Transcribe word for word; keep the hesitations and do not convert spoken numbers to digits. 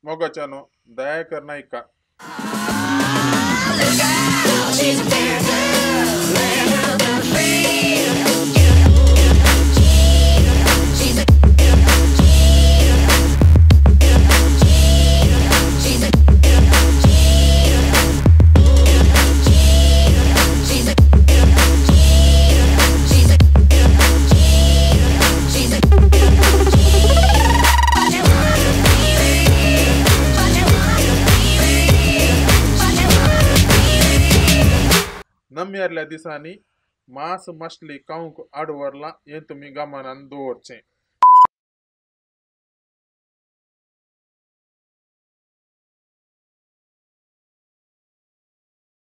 मोगाच्यानो दयाकर नायिका नम्यारल्या दिसांनी मांस मछली काऊंक आडवरला ये तुम्ही गमनान दवरचे।